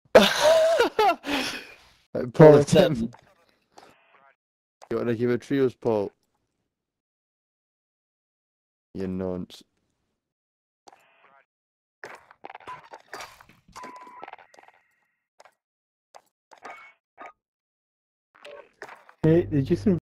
Right, Paul Paul and Tim. Tim. You want to give a trios, Paul? You nonce. Hey, did you see